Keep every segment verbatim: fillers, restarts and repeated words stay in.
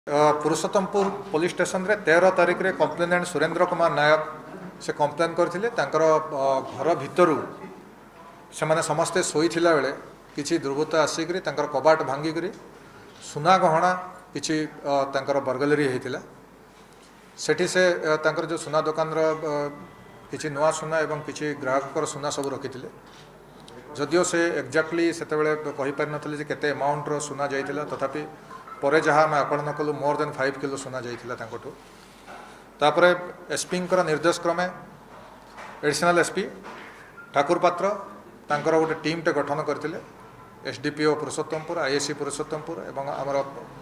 Purushottampur police station रे तेरह तारिख रे कंप्लेनेंट सुरेंद्र कुमार नायक से कंप्लेन करथिले तांकर घर भितरु से माने समस्ते शोईथिला बेले किछि दुर्बृत्त आसिकरी तांकर कबाट भांगिकरी सुना गहना किछि तांकर बर्गलरी हेतिला सेठी से तांकर जो सुना दुकान रो किछि नुआ सुना एवं किछि ग्राहकर सुना सब रखिथिले जदियो से एक्जाक्टली सेते बेले कहि पारि नथले जे केते अमाउंट रो सुना जाइथिला तथापि परे जहाँ मैं आकलन कलु मोर देन फाइव किलो सुना जाइथिला तांकोठु तापरे एसपी निर्देश क्रमे एडिशनल एसपी ठाकुर पात्र तांकर गोटे टीम टे गठन करथिले एसडीपीओ पुरुषोत्तमपुर आईएससी पुरुषोत्तमपुर एवं आमर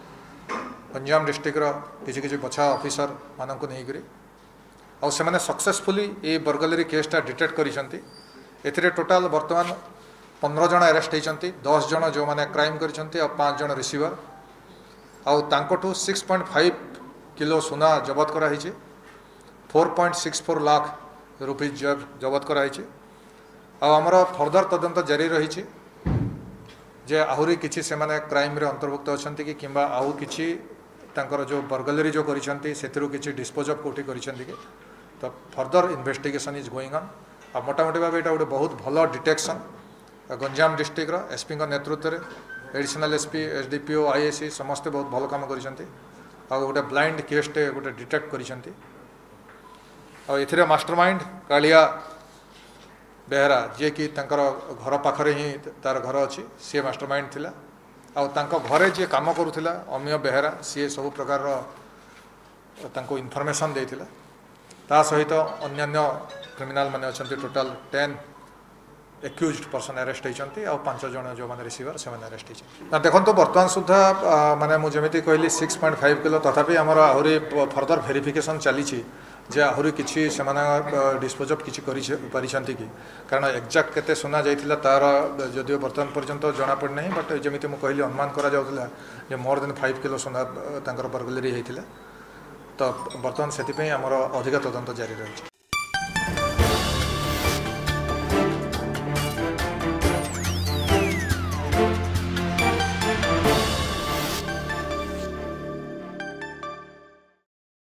गंजाम डिस्ट्रिक्ट रो किछि किछि बछा ऑफिसर मानक नेइकरी आ से माने सक्सेसफुली ए बर्गलरी केसटा डिटेक्ट करिसंती एथिरे टोटल वर्तमान पंद्रह जन अरेस्ट होइसंती दस जन जो माने क्राइम करिसंती और पांच जन रिसीवर आउ तांकोठु सिक्स पॉइंट फाइव किलो सुना जबत करा हिचे four point six four lakh rupees जबत करा हिचे आउ हमर फर्दर तदंत जारी रही जे आहुरी किछि से माने क्राइम रे अंतर्भुक्त अछंती कि किंबा आउ किछि तांकर जो बर्गलरी जो करिसंती सेतिरु किछि डिस्पोज ऑफ कोठी करिसंती कि तो further investigation is going on आ मोटा मोटी भाबे एटा गोटे बहुत भलो डिटेक्शन गंजाम डिस्ट्रिक्ट रो एसपी का नेतृत्व रे एडिशनल एसपी एसडीपीओ आईएससी समस्ते बहुत भल काम करिसंती आ गोटे ब्लाइंड केस टे गोटे डिटेक्ट करिसंती आ एथिरे मास्टरमाइंड कालिया बेहरा जे कि तांकर घर पाखरे ही तार घर अछि से मास्टरमाइंड थिला आ तांको घरे जे काम करूथिला अमिय बेहरा से सब प्रकार रो तांको इन्फॉर्मेशन देथिला ता सहित अन्य क्रिमिनल माने अछंती total ten accused person arrest होती आ पांच जन जो मैंने रिसीवर से अरेस्ट होती देखो तो बर्तमान सुधा माने मुझे कहली सिक्स पॉइंट फाइव किलो तथापि आमर आहरी फर्दर भेरिफिकेशन चली जे आहरी किसी से डिस्पोज अफ किसी कि कारण एक्जाक्ट केते सुना जाइथिला तार जदियो बर्तमान पर्यंत जना पड़ नहीं बट जमी मुझे कहली अनुमान करा जाउथिला जे मोर देन फाइव किलो सुना तांकर बर्गलरी होइथिला तो बर्तमान से आमर अधिक तदंत जारी रही।